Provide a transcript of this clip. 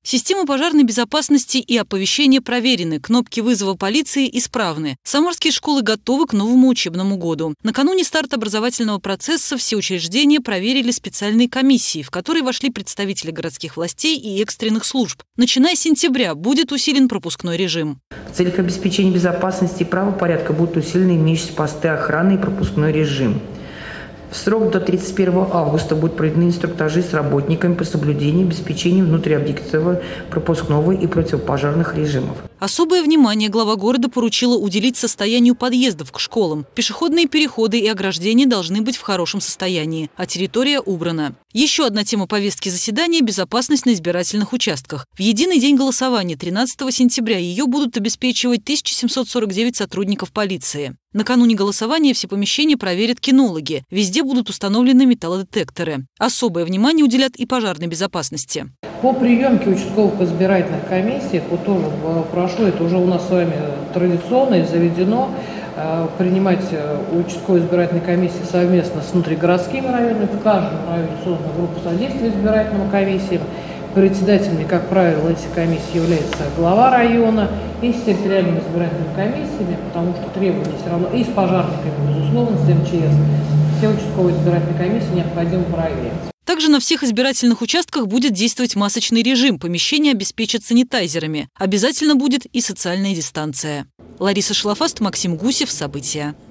Система пожарной безопасности и оповещения проверены, кнопки вызова полиции исправны. Самарские школы готовы к новому учебному году. Накануне старта образовательного процесса все учреждения проверили специальные комиссии, в которые вошли представители городских властей и экстренных служб. Начиная с сентября будет усилен пропускной режим. В целях обеспечения безопасности и правопорядка будут усилены имеющиеся посты охраны и пропускной режим. В срок до 31 августа будут проведены инструктажи с работниками по соблюдению и обеспечению внутриобъектового, пропускного и противопожарных режимов. Особое внимание глава города поручила уделить состоянию подъездов к школам. Пешеходные переходы и ограждения должны быть в хорошем состоянии, а территория убрана. Еще одна тема повестки заседания – безопасность на избирательных участках. В единый день голосования 13 сентября ее будут обеспечивать 1749 сотрудников полиции. Накануне голосования все помещения проверят кинологи. Везде будут установлены металлодетекторы. Особое внимание уделят и пожарной безопасности. По приемке участковых избирательных комиссий, вот тоже прошу, это уже у нас с вами традиционно и заведено, принимать участковые избирательные комиссии совместно с внутригородскими районами. В каждом районе создана группа содействия избирательным комиссиям. Председателями, как правило, этих комиссий является глава района, и с территориальными избирательными комиссиями, потому что требования все равно, и с пожарниками, безусловно, с МЧС. Все участковые избирательные комиссии необходимо проверить. Также на всех избирательных участках будет действовать масочный режим, помещения обеспечат санитайзерами. Обязательно будет и социальная дистанция. Лариса Шлафаст, Максим Гусев. События.